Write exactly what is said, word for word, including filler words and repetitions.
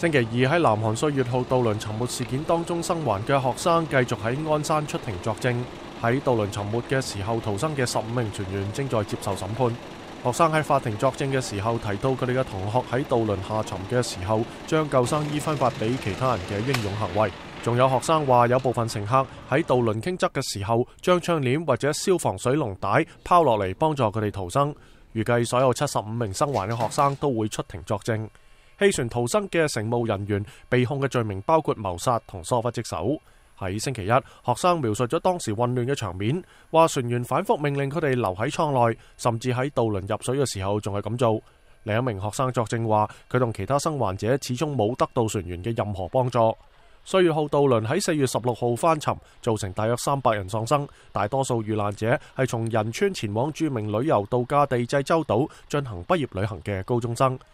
星期二喺南韓歲月號渡輪沉沒事件當中生還嘅學生繼續喺鞍山出庭作證。喺渡輪沉沒嘅時候逃生嘅十五名船員正在接受審判。學生喺法庭作證嘅時候提到，佢哋嘅同學喺渡輪下沉嘅時候將救生衣分發俾其他人嘅英勇行為。仲有學生話，有部分乘客喺渡輪傾側嘅時候將窗簾或者消防水龍帶拋落嚟幫助佢哋逃生。預計所有七十五名生還嘅學生都會出庭作證。棄船逃生嘅乘務人員被控嘅罪名包括謀殺同疏忽職守。喺星期一，學生描述咗當時混亂嘅場面，話船員反覆命令佢哋留喺艙內，甚至喺渡輪入水嘅時候仲係咁做。另一名學生作證話，佢同其他生還者始終冇得到船員嘅任何幫助。歲月號渡輪喺四月十六號翻沉，造成大約三百人喪生，大多數遇難者係從仁川前往著名旅遊度假地濟州島進行畢業旅行嘅高中生。